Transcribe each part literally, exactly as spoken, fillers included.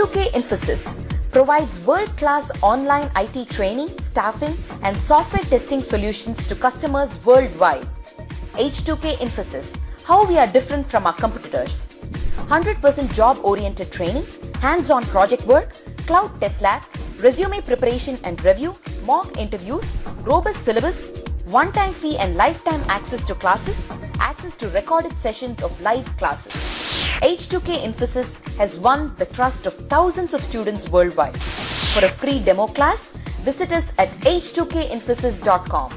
two K Infosys provides world-class online I T training, staffing, and software testing solutions to customers worldwide. H two K Infosys, how we are different from our competitors. one hundred percent job-oriented training, hands-on project work, cloud test lab, resume preparation and review, mock interviews, robust syllabus, one-time fee and lifetime access to classes, access to recorded sessions of live classes. H two K Infosys has won the trust of thousands of students worldwide. For a free demo class, visit us at h two k infosys dot com.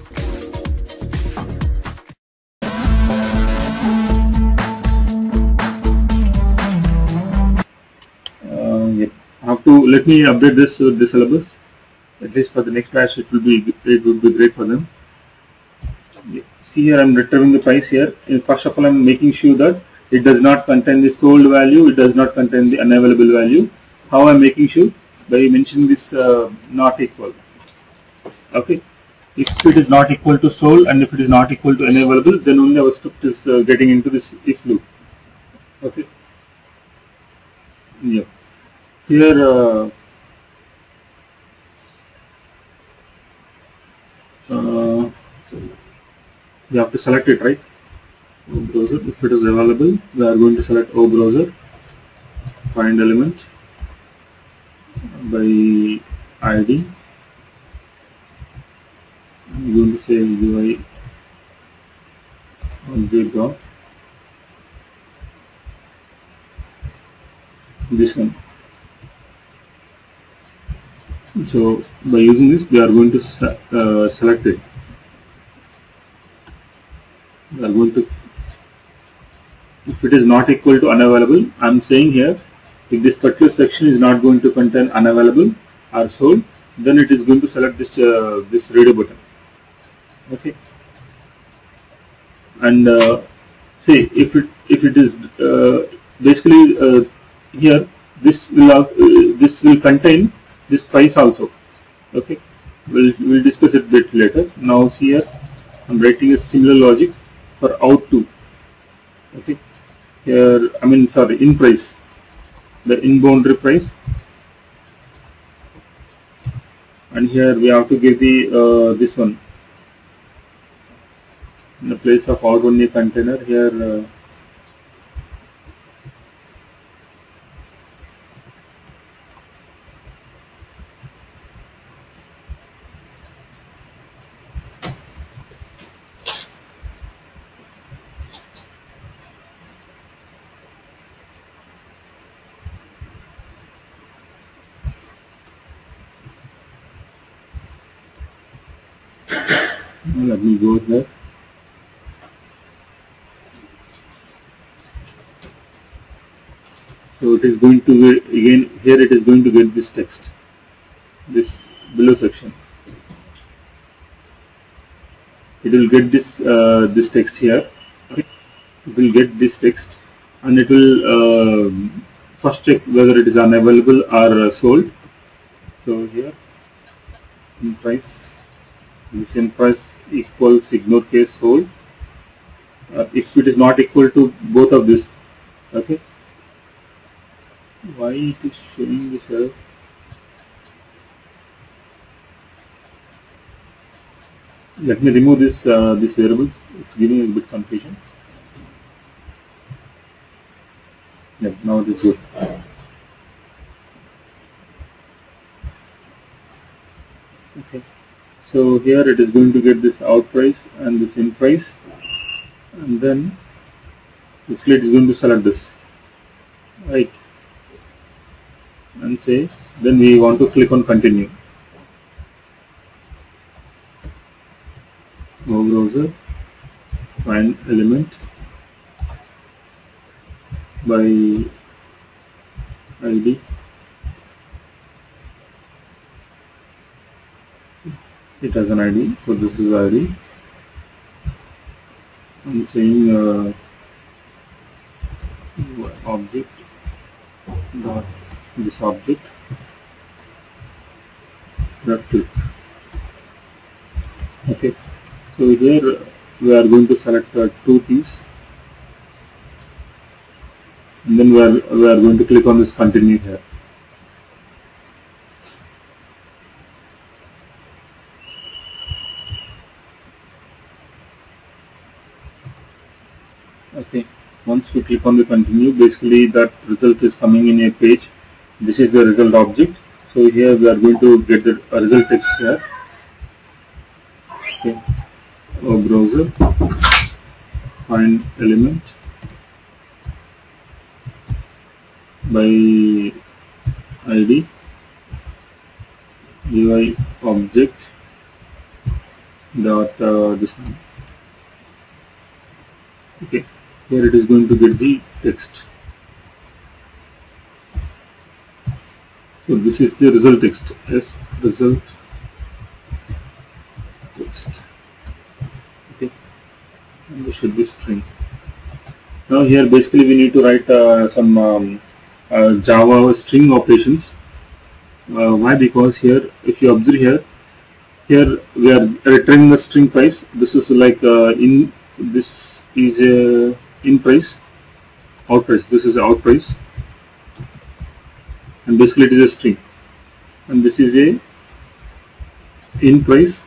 Uh, yep. I have to let me update this with the syllabus. At least for the next batch, it will be it would be great for them. Yep. See here, I'm retrieving the price here. And first of all, I'm making sure that it does not contain the sold value. It does not contain the unavailable value. How I'm making sure? By mentioning this uh, not equal. Okay. If it is not equal to sold and if it is not equal to unavailable, then only our script is uh, getting into this if loop. Okay. Yeah. Here, uh, uh, you have to select it, right? O browser. If it is available, we are going to select O browser, find element by I D. I'm going to say U I object dot this one. So by using this, we are going to uh, select it. We are going to, if it is not equal to unavailable, I am saying here, if this particular section is not going to contain unavailable or sold, then it is going to select this uh, this redo button. Okay. And uh, say if it if it is uh, basically uh, here, this will have, uh, this will contain this price also. Okay, we'll we'll discuss it a bit later. Now see here, I'm writing a similar logic for out to. Okay, here I mean sorry in price, the in boundary price, and here we have to give the uh, this one in the place of out only container here. Uh, Let me go there. So it is going to be, again here it is going to get this text, this below section. It will get this uh, this text here. Okay. It will get this text and it will uh, first check whether it is unavailable or uh, sold. So here in price, this in price equals ignore case sold. Uh, if it is not equal to both of this, okay. Why it is showing this error? Let me remove this uh, this variables. It's giving a bit confusion. Yep, now it is good. Okay. So here it is going to get this out price and this in price, and then basically it is going to select this, right? And say, then we want to click on continue. Go browser, find element by I D. It has an I D, so this is I D. I'm saying uh, object dot this object dot click. Okay, so here we are going to select uh, two keys, and then we are we are going to click on this continue here. once we click on the continue, basically that result is coming in a page. This is the result object. So here we are going to get the uh, result text here. Okay. Our browser, find element by I D, U I object dot uh, this one. Okay, here it is going to get the text. So this is the result text. Yes, result text. Okay, and this should be string. Now here basically we need to write uh, some um, uh, Java string operations. Uh, why? Because here, if you observe here, here we are returning the string price. This is like uh, in this is a in price, out price. This is out price, and basically it is a string, and this is a in price.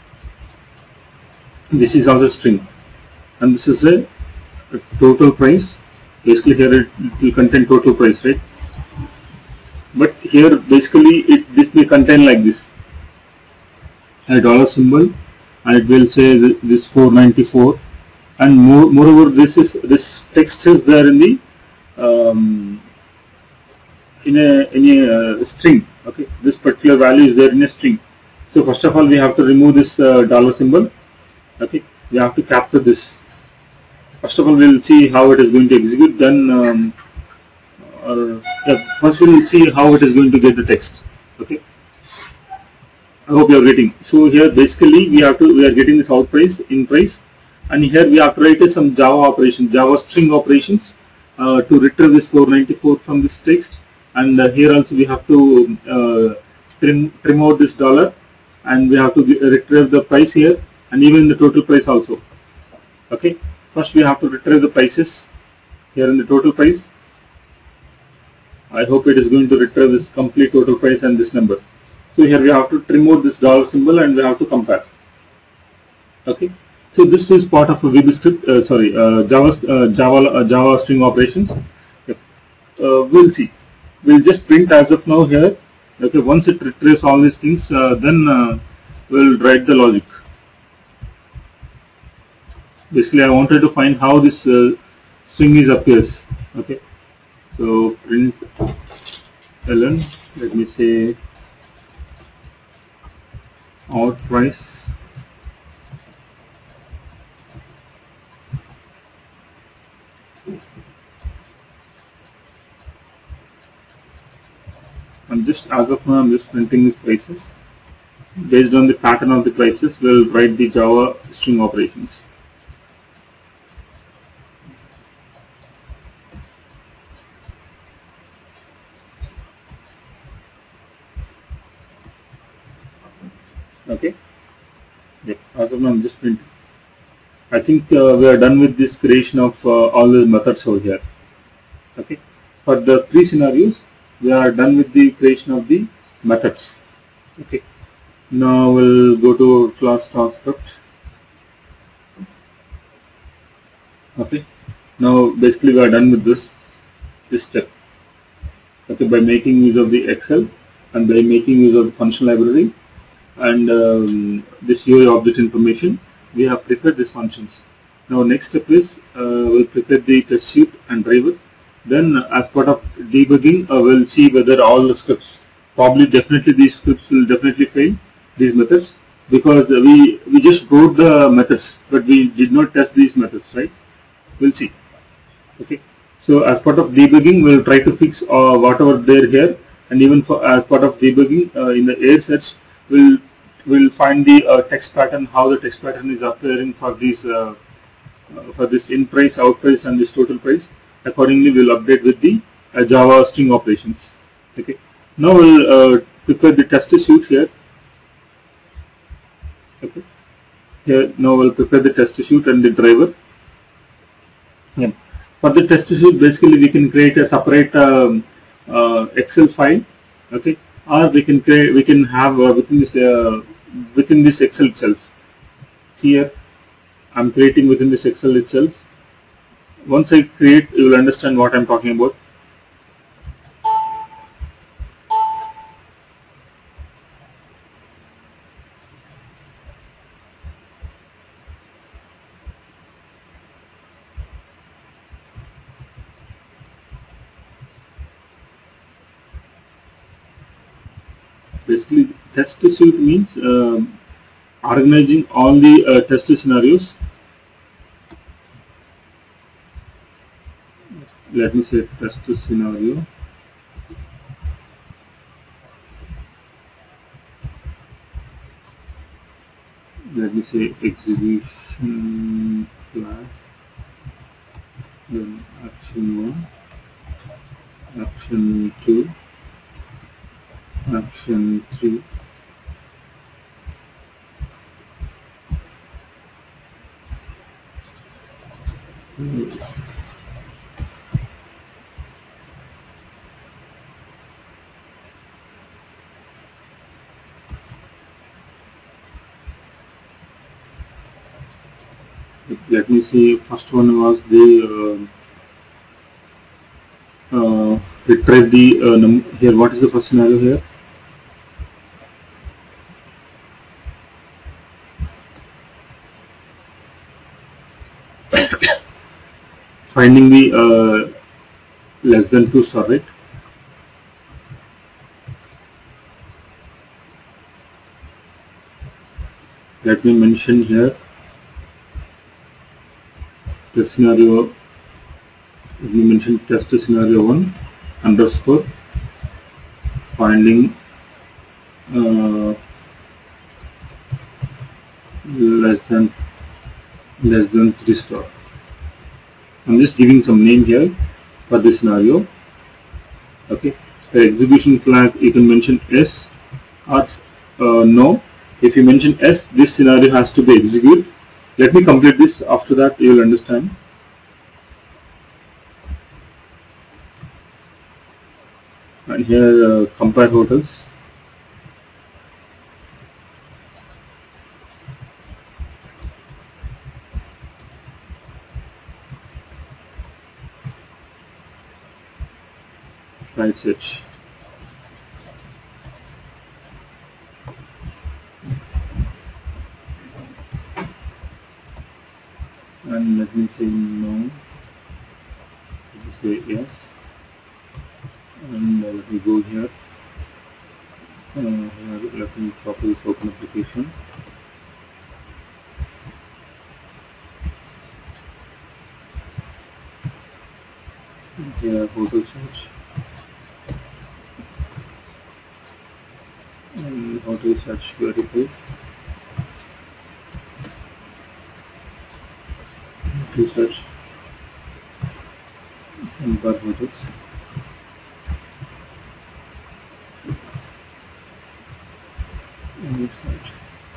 This is also string, and this is a, a total price. Basically here it, it will contain total price, right? But here basically it this may contain like this, a dollar symbol, and it will say this four ninety-four. And more, moreover, this is this text is there in the um, in a in a uh, string. Okay, this particular value is there in a string. So first of all, we have to remove this uh, dollar symbol. Okay, we have to capture this. First of all, we will see how it is going to execute. Then, um, or yeah, first we will see how it is going to get the text. Okay, I hope you are getting. So here basically we have to we are getting this out price, in price. And here we have to write some Java operations, Java string operations uh, to retrieve this four ninety-four from this text. And uh, here also we have to uh, trim, trim out this dollar, and we have to retrieve the price here, and even the total price also. Okay, first we have to retrieve the prices here in the total price. I hope it is going to retrieve this complete total price and this number. So here we have to trim out this dollar symbol, and we have to compare. Okay. So this is part of a V B script, uh, sorry, uh, Java, uh, Java, uh, Java string operations. Yep. Uh, we'll see. We'll just print as of now here. Okay, once it retrieves all these things, uh, then uh, we'll write the logic. Basically, I wanted to find how this uh, string is appears. Okay, so print ln. Let me say out price. And just as of now, I'm just printing these prices. Based on the pattern of the prices, we'll write the Java string operations. Okay. Yeah, as of now, I'm just printing. I think uh, we are done with this creation of uh, all the methods over here. Okay. For the three scenarios, we are done with the creation of the methods. Okay. Now we'll go to class transcript. Okay. Now basically we are done with this this step. Okay, by making use of the Excel and by making use of the function library and um, this U I object information, we have prepared these functions. Now next step is uh, we'll prepare the test suite and driver. Then as part of debugging, uh, we'll see whether all the scripts, probably definitely these scripts will definitely fail, these methods, because we, we just wrote the methods, but we did not test these methods, right? We'll see. Okay. So as part of debugging, we'll try to fix uh, whatever there here, and even for as part of debugging uh, in the air search, we'll we'll find the uh, text pattern, how the text pattern is appearing for these uh, uh, for this in price, out price, and this total price. Accordingly, we'll update with the uh, Java string operations. Okay. Now we'll uh, prepare the test suite here. Okay. Here now we'll prepare the test suite and the driver. Yeah. For the test suite, basically we can create a separate um, uh, Excel file. Okay. Or we can create, we can have uh, within this uh, within this Excel itself. See here, I'm creating within this Excel itself. once I create, you will understand what I'm talking about. Basically, test suite means um, organizing all the uh, test scenarios. Let me say test scenario. Let me say execution flag, then action one, action two, action three. Let me see, first one was the uh, uh, retrieve the uh, num here. What is the first scenario here? Finding the uh, less than two star, right? Let me mention here the scenario. Let me mention test scenario one underscore finding uh, less than less than three star. I'm just giving some name here for this scenario. Okay, the execution flag you can mention S or uh, no. If you mention S, this scenario has to be executed. Let me complete this. After that, you will understand. And here, uh, compare hotels. Flight search. And let me say no. Let me say yes. And uh, let me go here. Uh, here let me copy this open application. Here hotel search. And hotel search verify. Search and bar hotels. And search.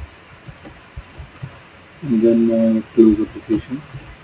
And then uh, close application.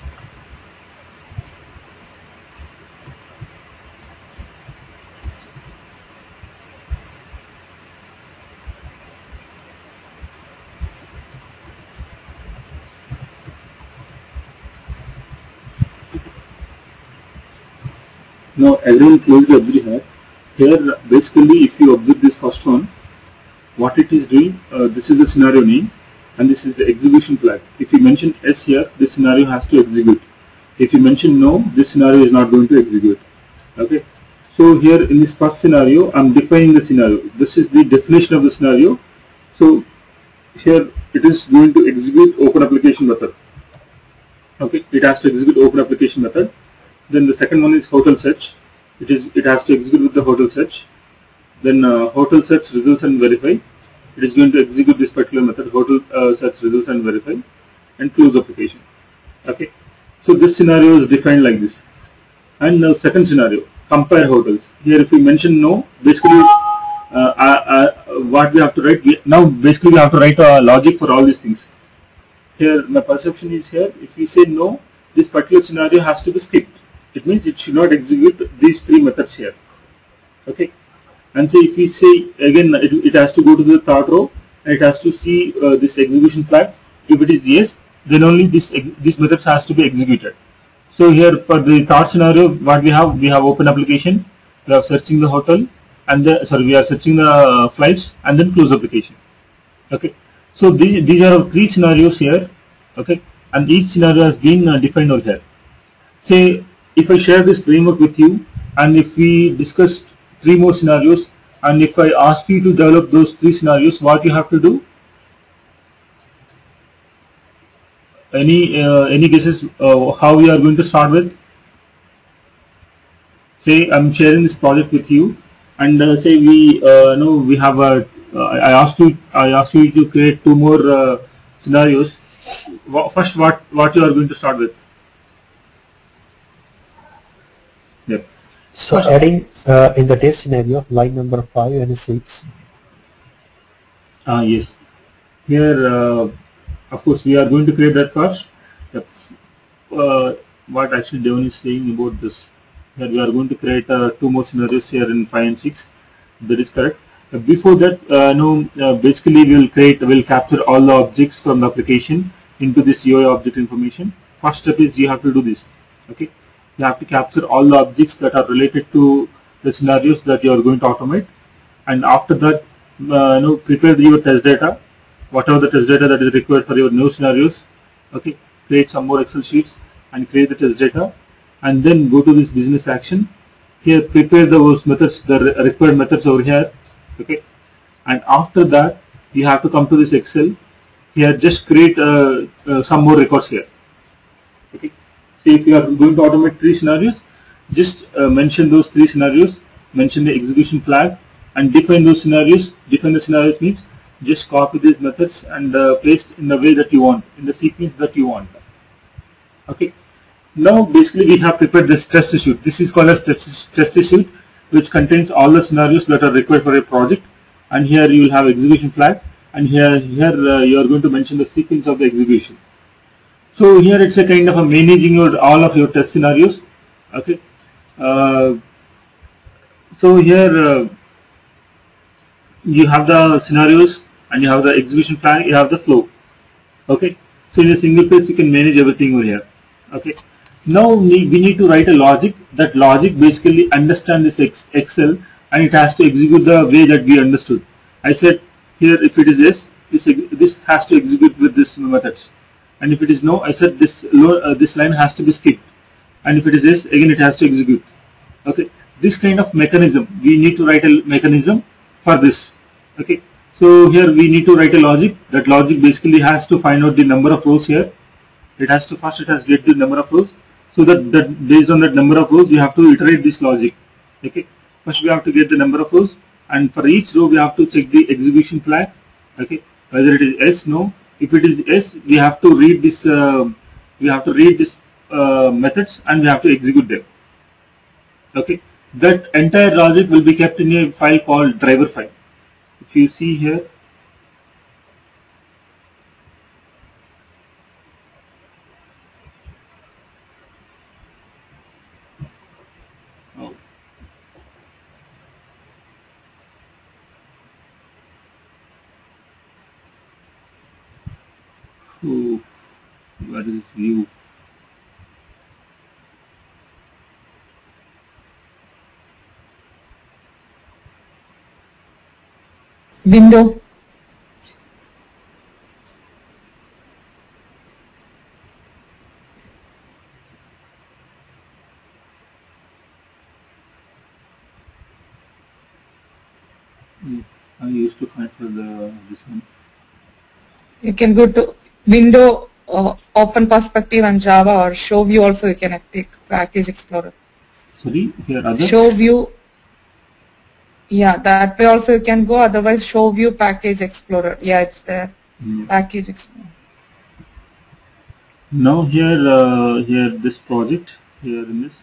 Now everyone closely observe here. Here basically if you observe this first one, what it is doing, uh, this is the scenario name and this is the execution flag. If you mention S here, this scenario has to execute. If you mention no, this scenario is not going to execute. Okay. So here in this first scenario, I am defining the scenario. This is the definition of the scenario. So here it is going to execute open application method. Okay. It has to execute open application method. Then the second one is hotel search. It is it has to execute with the hotel search. Then uh, hotel search results and verify. It is going to execute this particular method, hotel uh, search results and verify, and close application. Okay. So this scenario is defined like this. And now second scenario, compare hotels. Here if we mention no, basically uh, uh, uh, what we have to write, we, now basically we have to write a logic for all these things. Here my perception is here, if we say no, this particular scenario has to be skipped. It means it should not execute these three methods here. Okay. And so if we say again, it, it has to go to the third row and it has to see uh, this execution flag. If it is yes, then only this these methods has to be executed. So here for the third scenario, what we have, we have open application, we are searching the hotel, and the, sorry, we are searching the flights, and then close application. Okay, so these, these are three scenarios here. Okay, and each scenario has been uh, defined over here. Say if I share this framework with you, and if we discuss three more scenarios, and if I ask you to develop those three scenarios, what you have to do? Any uh, any guesses uh, how we are going to start with? Say I'm sharing this project with you, and uh, say we uh, know we have a. Uh, I asked you. I asked you to create two more uh, scenarios. First, what what you are going to start with? Yep. So First, adding uh, in the test scenario line number five and six. Ah yes. Here. Uh, Of course, we are going to create that first. Uh, what actually Devon is saying about this, that we are going to create uh, two more scenarios here in five and six. That is correct. Uh, before that, uh, no, uh, basically we will create, we will capture all the objects from the application into this U I object information. First step is you have to do this. Okay, you have to capture all the objects that are related to the scenarios that you are going to automate, and after that, uh, no, prepare your test data. Whatever the test data that is required for your new scenarios. Okay, create some more Excel sheets and create the test data, and then go to this business action. Here, prepare those methods, the required methods over here. Okay, and after that, you have to come to this Excel. Here, just create uh, uh, some more records here. Okay, see if you are going to automate three scenarios, just uh, mention those three scenarios, mention the execution flag, and define those scenarios. Define the scenarios means just copy these methods and uh, paste in the way that you want, in the sequence that you want. Okay. Now basically we have prepared this test sheet. This is called as test, test sheet, which contains all the scenarios that are required for a project. And here you will have execution flag, and here here uh, you are going to mention the sequence of the execution. So here it's a kind of a managing your all of your test scenarios. Okay. Uh, so here uh, you have the scenarios, and you have the execution flag, you have the flow. Okay, so in a single page you can manage everything over here. Okay, now we need to write a logic. That logic basically understand this Excel, and it has to execute the way that we understood. I said here if it is yes, this this has to execute with this methods, and if it is no, I said this uh, this line has to be skipped, and if it is yes, again it has to execute. Okay, this kind of mechanism, we need to write a mechanism for this. Okay, so here we need to write a logic. That logic basically has to find out the number of rows here. It has to first it has to get the number of rows. So that, that based on that number of rows, we have to iterate this logic. Okay, first we have to get the number of rows, and for each row we have to check the execution flag. Okay, whether it is yes, no. If it is yes, we have to read this. Uh, we have to read this uh, methods, and we have to execute them. Okay, that entire logic will be kept in a file called driver file. If you see here, oh. Oh, what is this view? Window. I used to find for the this one. You can go to Window, uh, Open Perspective and Java, or Show View also you can pick Package Explorer. Sorry, here other? Show View. Yeah, that way also you can go, otherwise Show View Package Explorer. Yeah, it's there. Mm. Package Explorer. Now here, uh, here this project, here in this,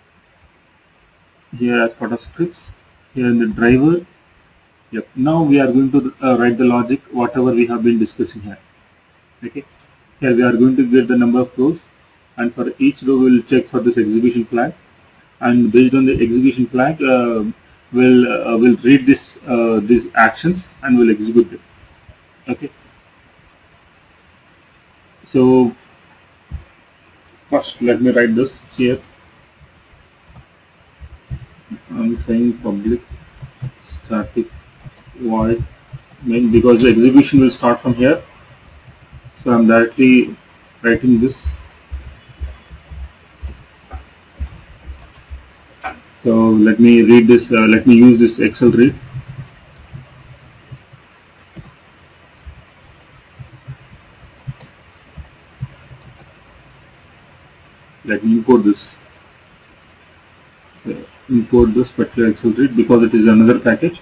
here as part of scripts, here in the driver. Yep. Now we are going to uh, write the logic, whatever we have been discussing here. Okay. Here we are going to get the number of rows, and for each row we will check for this execution flag, and based on the execution flag, uh, we'll uh, will read this uh, these actions and will execute them. Okay. So first let me write this here. I'm saying public static void main because the execution will start from here. So I'm directly writing this. So let me read this, uh, let me use this Excel read. Let me import this. Okay. Import this particular Excel read because it is another package.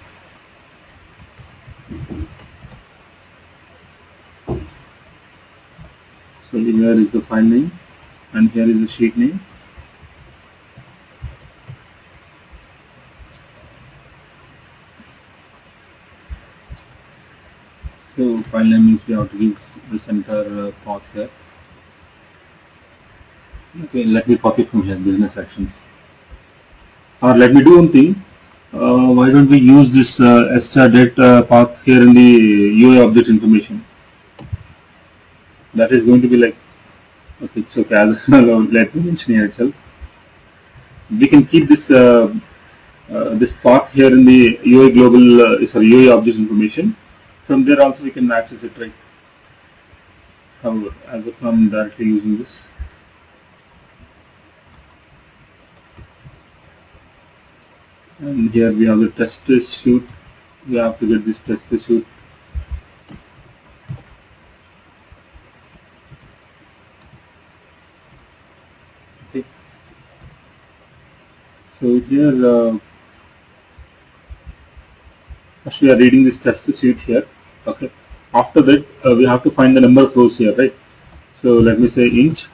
So here is the file name and here is the sheet name. So file name means we have to give this entire uh, path here. Okay, let me copy from here, business actions. Or let me do one thing. Uh, why don't we use this uh, str.date uh, path here in the U I object information? That is going to be like, okay, it's okay. As let me mention here itself. We can keep this uh, uh, this path here in the U I global, uh, sorry, U I object information. From there also we can access it, right? However, as of now I'm directly using this. And here we have the test suite. We have to get this test suite. Okay. So here, uh, first we are reading this test suite here. Okay. After that, uh, we have to find the number of rows here, right? So let me say int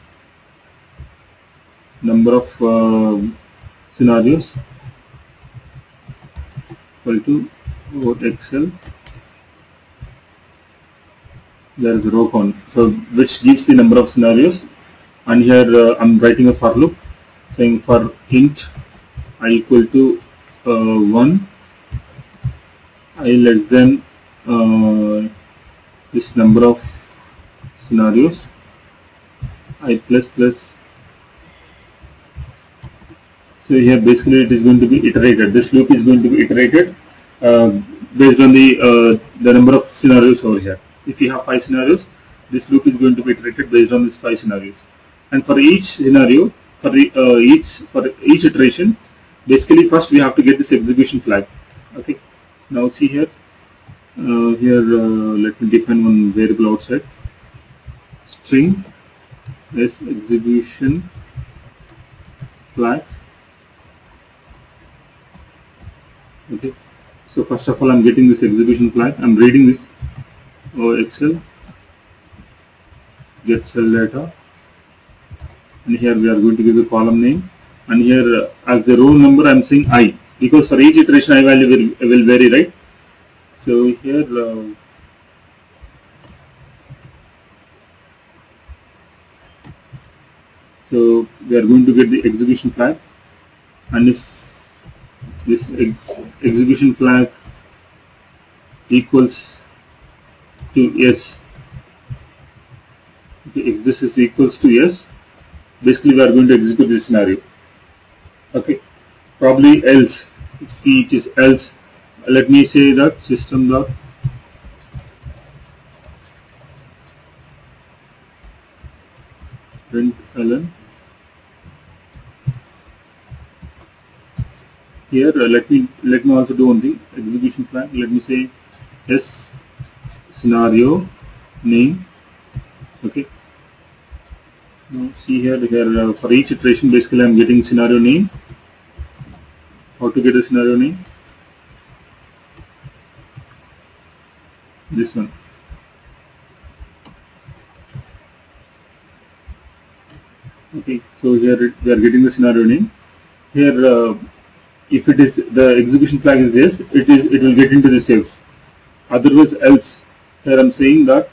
number of uh, scenarios equal to what Excel. There is a row count, so which gives the number of scenarios. And here uh, I'm writing a for loop saying for int I equal to uh, one, I less than uh, this number of scenarios, I plus plus. So here basically it is going to be iterated. This loop is going to be iterated uh, based on the uh, the number of scenarios over here. If you have five scenarios, this loop is going to be iterated based on these five scenarios. And for each scenario, for the, uh, each for each iteration, basically first we have to get this execution flag. Okay. Now see here. Uh, here uh, let me define one variable outside. String is execution flag. Okay, so first of all I'm getting this execution flag. I'm reading this. Oh, Excel get cell data, and here we are going to give the column name, and here uh, as the row number I'm saying I, because for each iteration I value will, will vary, right? So here uh, so we are going to get the execution flag, and if this ex execution flag equals to yes, okay, if this is equals to yes, basically we are going to execute this scenario. Okay, probably else, if it is else, let me say that system dot println. Here uh, let me let me also do one thing. Execution flag. Let me say yes scenario name. Okay. Now see here here uh, for each iteration basically I'm getting scenario name. How to get a scenario name? This one. Okay. So here it, we are getting the scenario name. Here. Uh, If it is the execution flag is yes, it is it will get into the if. Otherwise else. Here I'm saying that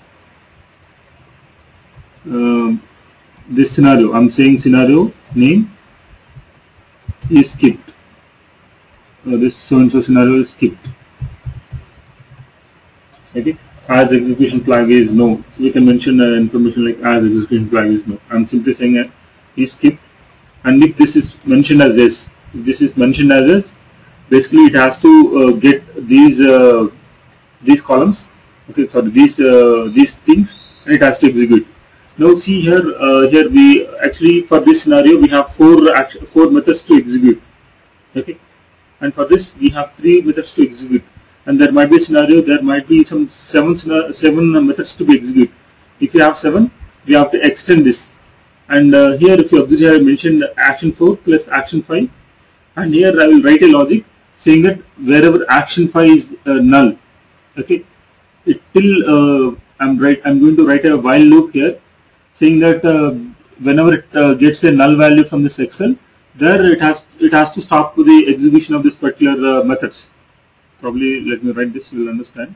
um, this scenario, I'm saying scenario name is skipped. Uh, this so and so scenario is skipped. Okay. as execution flag is no. We can mention uh, information like as execution flag is no. I'm simply saying uh, is skip. And if this is mentioned as yes, if this is mentioned as yes, basically it has to uh, get these uh, these columns. Okay, sorry, these uh, these things, and it has to execute. Now see here, uh, here we actually for this scenario we have four action, four methods to execute. Okay, and for this we have three methods to execute. And there might be a scenario, there might be some seven seven methods to be executed. If you have seven, we have to extend this. And uh, here, if you observe, I mentioned action four plus action five. And here I will write a logic saying that wherever action five is uh, null, okay, it till uh, I'm right. I'm going to write a while loop here, saying that uh, whenever it uh, gets a null value from this Excel, there it has it has to stop the execution of this particular uh, methods. Probably let me write this, you will understand.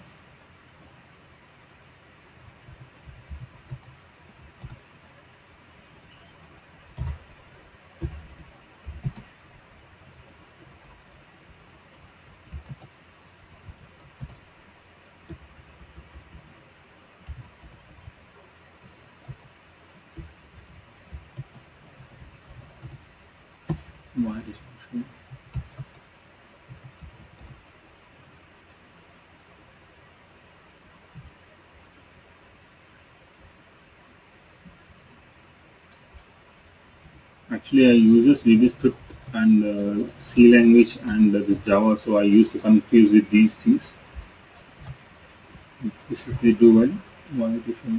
Why is pushing? Actually, I use VBScript and uh, C language and uh, this Java, so I used to confuse with these things. This is the do while. Why different?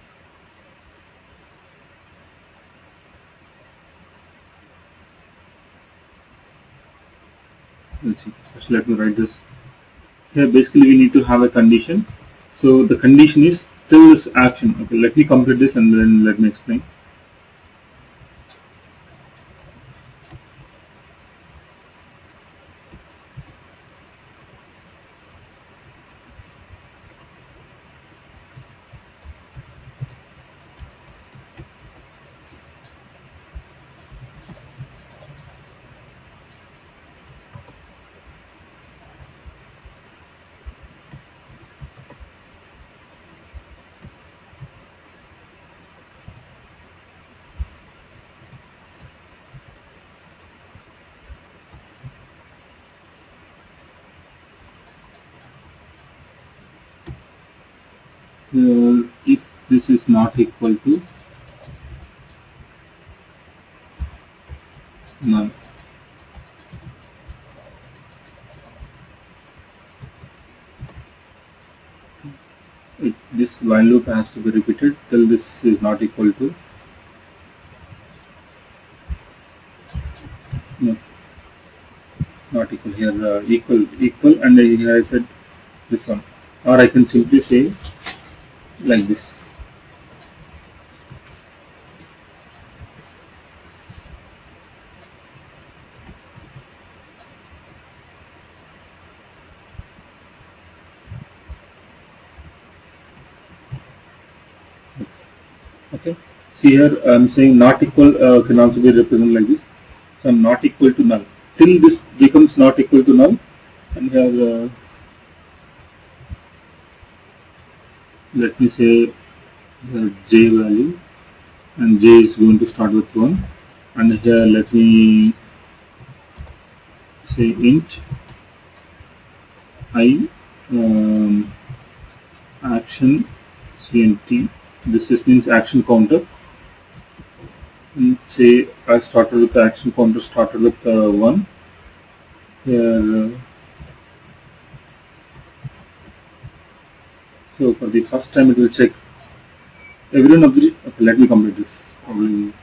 Let's see. Just let me write this. Here, basically, we need to have a condition. So the condition is till this action. Okay, let me complete this and then let me explain. Uh, if this is not equal to none, it, this while loop has to be repeated till this is not equal to no, not equal here uh, equal equal and here I said this one, or I can simply say like this. Okay, see here I am saying not equal uh, can also be represented like this. So I am not equal to null till this becomes not equal to null, and here uh, let me say the j value, and j is going to start with one, and here let me say int I um, action cnt. This is means action counter, and say I started with the action counter started with uh, one. Here uh, so for the first time it will check everyone of the. Okay, let me complete this. Probably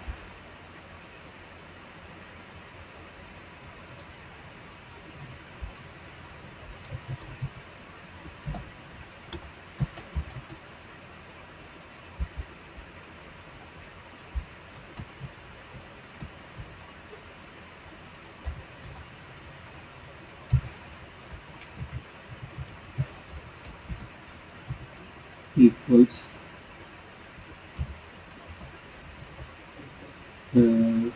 equals uh,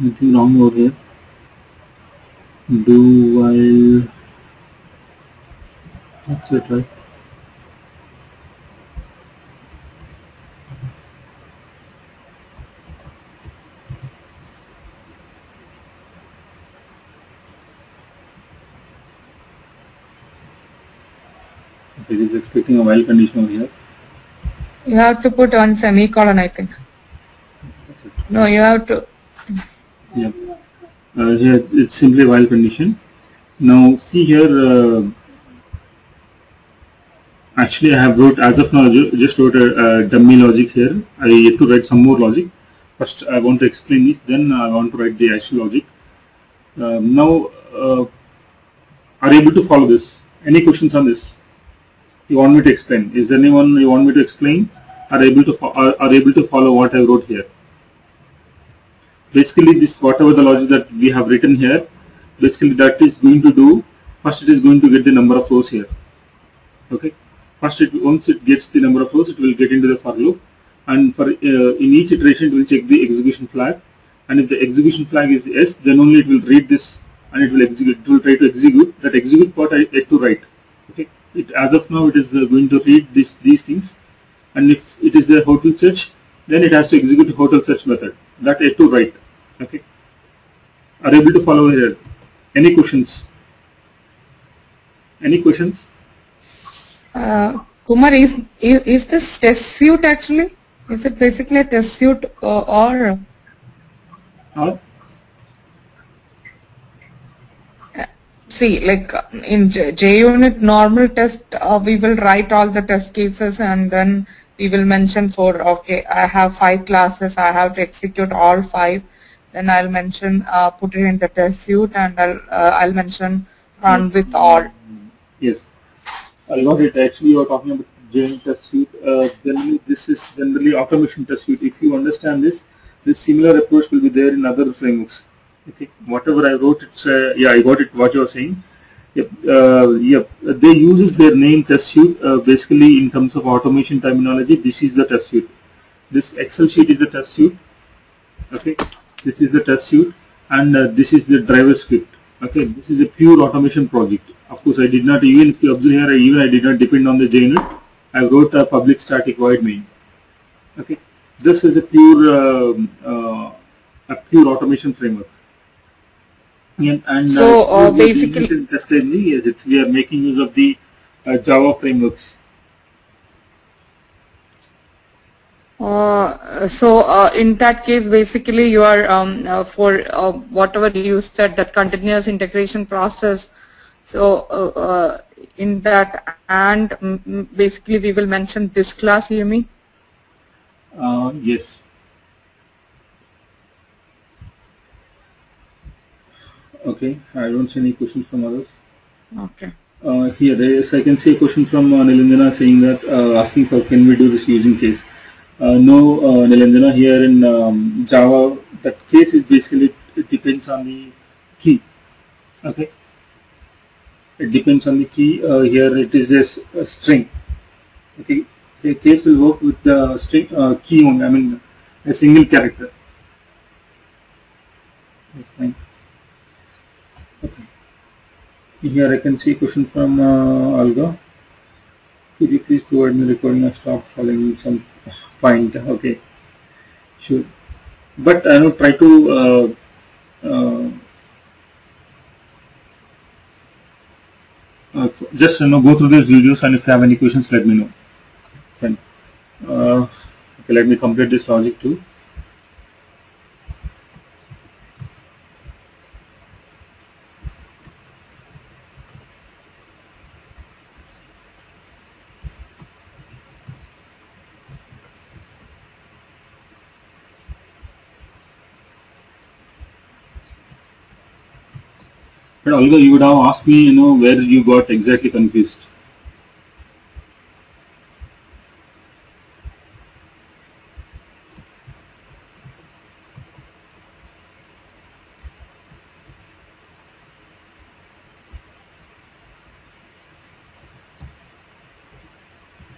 Anything wrong over here? Do while. That's it, right? It is expecting a while condition over here. You have to put on semicolon, I think. No, you have to. Yeah. Uh, here it's simply a while condition. Now see here. Uh, actually, I have wrote as of now. Ju just wrote a, a dummy logic here. I have to write some more logic. First, I want to explain this. Then I want to write the actual logic. Uh, now, uh, are you able to follow this? Any questions on this? You want me to explain? Is there anyone you want me to explain? Are able to are, are able to follow what I wrote here? Basically, this whatever the logic that we have written here, basically that is going to do. First, it is going to get the number of rows here. Okay. First, it once it gets the number of rows, it will get into the for loop, and for uh, in each iteration, it will check the execution flag. And if the execution flag is yes, then only it will read this and it will execute. It will try to execute. That execute part I yet to write. Okay. It, as of now, it is uh, going to read this these things, and if it is a hotel search, then it has to execute a hotel search method. That yet to write. Okay. Are you able to follow here? Any questions? Any questions? Uh, Kumar, is, is is this test suite actually? Is it basically a test suite uh, or? Or? See, like in J JUnit normal test, uh, we will write all the test cases and then we will mention for, okay, I have five classes, I have to execute all five. Then I'll mention, uh, put it in the test suite, and I'll, uh, I'll mention run with all. Yes, I got it. Actually, you are talking about JUnit test suite. Uh, generally, this is generally automation test suite. If you understand this, this similar approach will be there in other frameworks. Okay, whatever I wrote, it's uh, yeah, I got it. What you are saying, yep, uh, yep. They uses their name test suite uh, basically in terms of automation terminology. This is the test suite. This Excel sheet is the test suite. Okay, this is the test suite, and uh, this is the driver script. Okay, this is a pure automation project. Of course, I did not even if you observe here, I, even I did not depend on the JUnit. I wrote a public static void main. Okay, this is a pure uh, uh, a pure automation framework. And, and so uh, uh, basically, yes, it's, we are making use of the uh, Java frameworks. Uh, so uh, in that case, basically, you are um, uh, for uh, whatever you said, that continuous integration process. So uh, uh, in that, and mm, basically, we will mention this class. You mean? Uh, yes. Okay, I don't see any questions from others. Okay. Uh, here, yes, I can see a question from uh, Nilanjana saying that uh, asking for can we do this using case. Uh, no, uh, Nilanjana, here in um, Java, that case is basically, it depends on the key. Okay, it depends on the key. Uh, here it is a, a string. Okay, the case will work with the string uh, key only. I mean, a single character. That's fine. Okay. Here I can see a question from uh, Olga. Could you please provide me recording of stop following some point? Okay, sure. But I will try to uh, uh, uh, just you know go through these videos, and if you have any questions, let me know. Fine. Uh, okay, let me complete this logic too. But Olga, you would have asked me, you know, where you got exactly confused.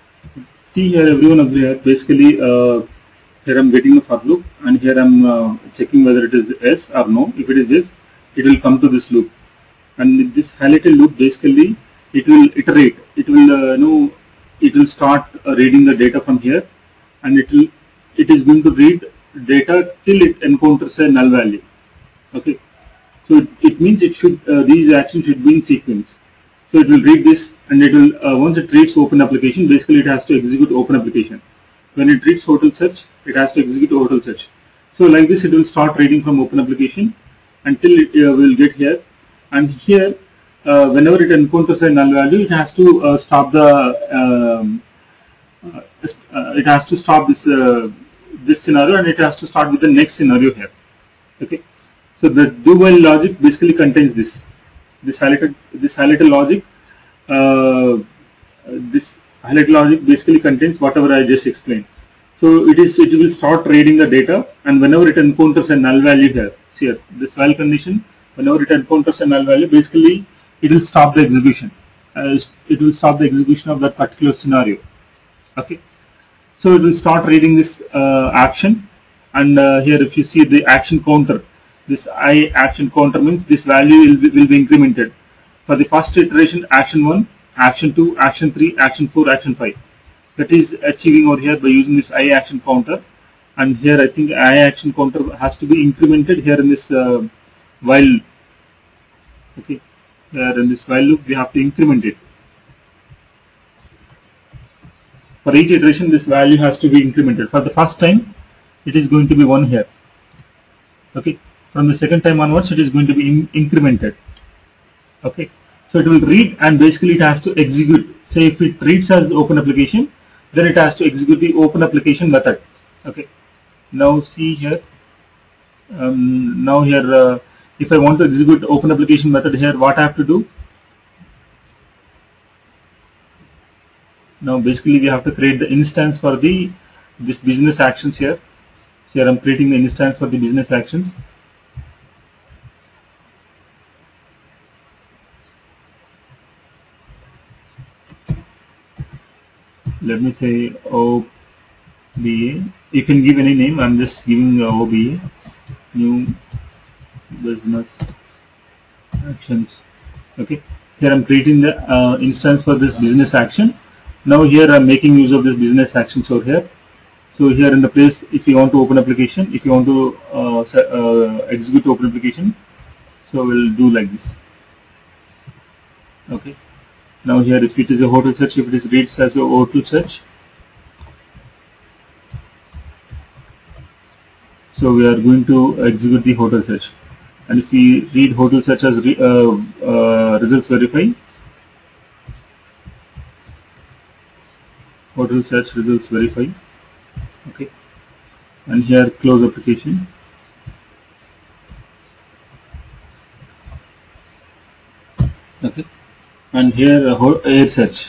See here, everyone up here, basically, uh, here I'm getting a for loop, and here I'm uh, checking whether it is yes or no. If it is yes, it will come to this loop, and this highlighted loop basically it will iterate. It will uh, you know it will start uh, reading the data from here, and it will it is going to read data till it encounters a null value. Okay, so it, it means it should uh, these actions should be in sequence. So it will read this, and it will uh, once it reads open application, basically it has to execute open application. When it reads hotel search, it has to execute hotel search. So like this, it will start reading from open application until it uh, will get here, and here uh, whenever it encounters a null value, it has to uh, stop the um, uh, uh, it has to stop this uh, this scenario, and it has to start with the next scenario here. Okay, so the do while logic basically contains this this highlighted this highlighted logic. Uh, this highlighted logic basically contains whatever I just explained. So it is it will start reading the data, and whenever it encounters a null value here, see here this while condition, whenever it encounters a null value, basically it will stop the execution. Uh, it will stop the execution of that particular scenario. Okay, so it will start reading this uh, action, and uh, here if you see the action counter, this I action counter means this value will be, will be incremented. For the first iteration, action one, action two, action three, action four, action five. That is achieving over here by using this I action counter, and here I think I action counter has to be incremented here in this uh, while loop. Okay, here in this while loop we have to increment it. For each iteration, this value has to be incremented. For the first time, it is going to be one here. Okay, from the second time onwards, it is going to be in incremented. Okay, so it will read, and basically it has to execute. Say if it reads as open application, then it has to execute the open application method. Okay, now see here. Um, now here, uh, if I want to execute open application method here, what I have to do? Now basically we have to create the instance for the this business actions here. So here I'm creating the instance for the business actions. Let me say O B A. You can give any name. I'm just giving uh, O B A, new business actions. Okay, here I'm creating the uh, instance for this business action. Now here I'm making use of this business actions over here. So here in the place, if you want to open application, if you want to uh, uh, execute open application, so we'll do like this. Okay. Now here, if it is a hotel search, if it is reads as a hotel search, so we are going to execute the hotel search. And if we read hotel search as re, uh, uh, results verify, hotel search results verify. Okay, and here close application. Okay, and here uh, air search.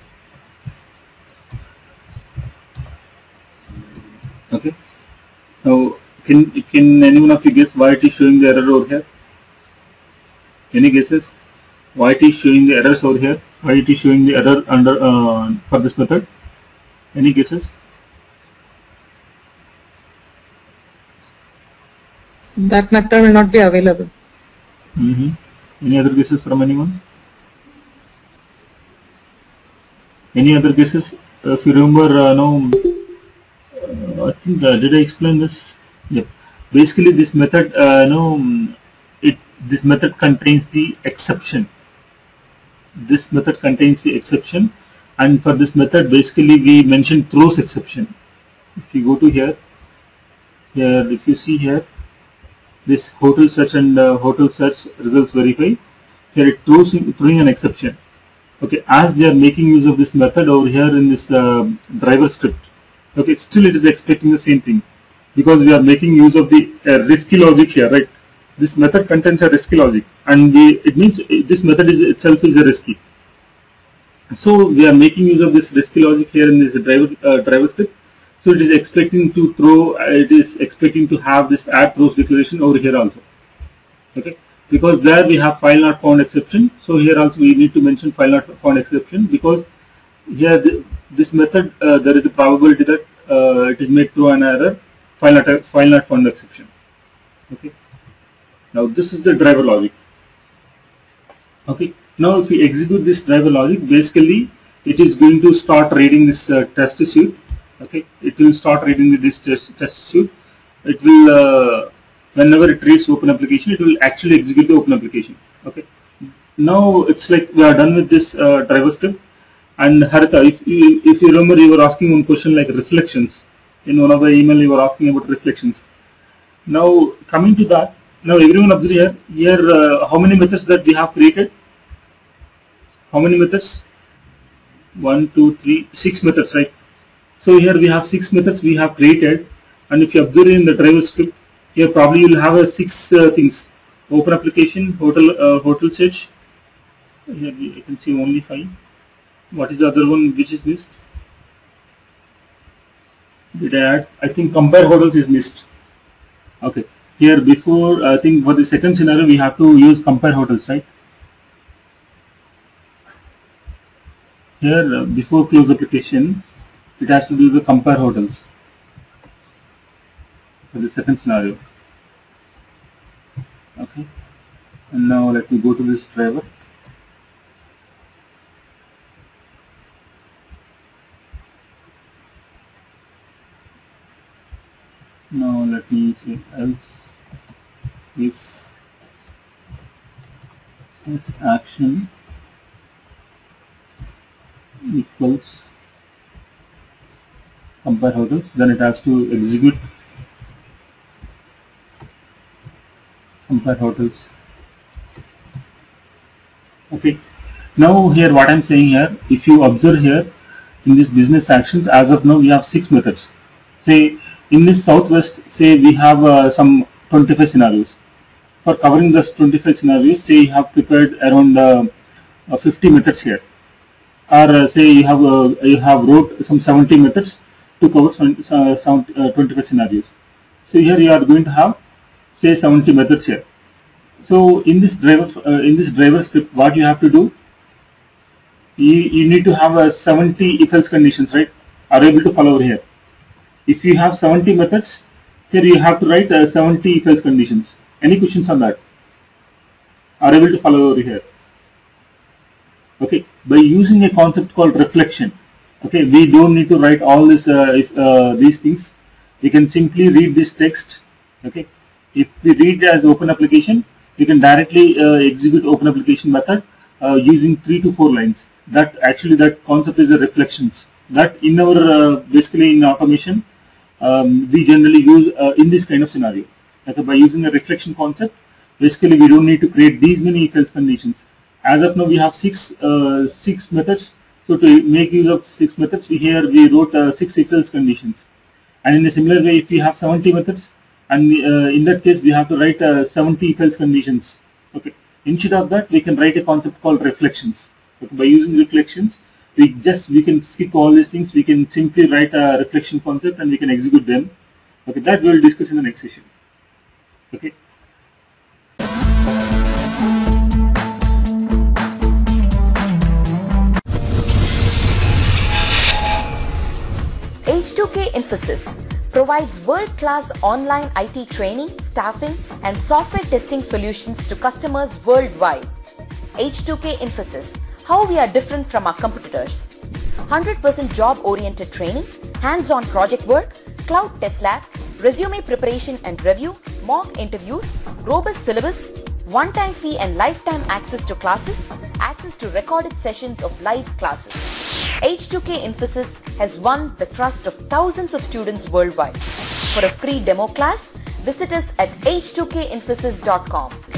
Okay, now can can anyone of you guess why it is showing the error over here? Any guesses? Why it is showing the errors over here? Why it is showing the error under uh, for this method? Any guesses? That method will not be available. Mm-hmm. Any other guesses from anyone? Any other guesses? Uh, if you remember, uh, no, uh, I think uh, did I explain this? Yep. Basically, this method, uh, no, it this method contains the exception. This method contains the exception, and for this method, basically we mentioned throws exception. If you go to here, here if you see here, this hotel search and uh, hotel search results verify, here it throws throwing an exception. Okay, as they are making use of this method over here in this uh, driver script, okay, still it is expecting the same thing, because we are making use of the uh, risky logic here, right? This method contains a risky logic, and we, it means this method is itself is a risky. So we are making use of this risky logic here in this driver uh, driver script. So it is expecting to throw, uh, it is expecting to have this add throws declaration over here also. Okay, because there we have file not found exception. So here also we need to mention file not found exception, because here the, this method uh, there is a probability that uh, it is made through an error, file not file not found exception. Okay. Now this is the driver logic. Okay. Now if we execute this driver logic, basically it is going to start reading this uh, test suite. Okay. It will start reading this test, test suite. It will, uh, whenever it reads open application, it will actually execute the open application. Okay. Now it's like we are done with this uh, driver script. And Haritha, if you, if you remember, you were asking one question like reflections. In one of the email, you were asking about reflections. Now coming to that, now everyone observe here. Here, uh, how many methods that we have created? How many methods? One, two, three, six methods, right? So here we have six methods we have created, and if you observe in the driver script, here probably you will have a six uh, things: open application, hotel, uh, hotel search. Here we, I can see only five. What is the other one which is missed? Did I add? I think compare hotels is missed. Okay. Here before, I think for the second scenario we have to use compare hotels, right? Here uh, before close application, it has to do the compare hotels for the second scenario. Okay. And now let me go to this driver. Now let me say else if this action equals compare hotels, then it has to execute compare hotels. Okay. Now here what I'm saying here, if you observe here in this business actions, as of now we have six methods. Say in this Southwest, say we have uh, some twenty-five scenarios. For covering those twenty-five scenarios, say you have prepared around uh, uh, fifty methods here, or uh, say you have uh, you have wrote some seventy methods to cover some, uh, some uh, twenty-five scenarios. So here you are going to have say seventy methods here. So in this driver uh, in this driver script, what you have to do, you, you need to have a uh, seventy if-else conditions, right? Are able to follow over here. If you have seventy methods, here you have to write uh, seventy if-else conditions. Any questions on that? Are able to follow over here? Okay, by using a concept called reflection. Okay, we don't need to write all this uh, if, uh, these things. We can simply read this text. Okay, if we read it as open application, we can directly uh, execute open application method uh, using three to four lines. That actually that concept is a reflections. That in our uh, basically in automation. Um, we generally use uh, in this kind of scenario. Okay, by using a reflection concept, basically we don't need to create these many if-else conditions. As of now, we have six uh, six methods. So to make use of six methods, we here we wrote uh, six if-else conditions. And in a similar way, if we have seventy methods, and uh, in that case we have to write uh, seventy if-else conditions. Okay. Instead of that, we can write a concept called reflections. Okay. By using reflections, we just we can skip all these things. We can simply write a reflection concept and we can execute them. Okay, that we will discuss in the next session. Okay. H two K Infosys provides world-class online I T training, staffing, and software testing solutions to customers worldwide. H two K Infosys. How we are different from our competitors. one hundred percent job-oriented training, hands-on project work, cloud test lab, resume preparation and review, mock interviews, robust syllabus, one-time fee and lifetime access to classes, access to recorded sessions of live classes. H two K Infosys has won the trust of thousands of students worldwide. For a free demo class, visit us at h two k infosys dot com.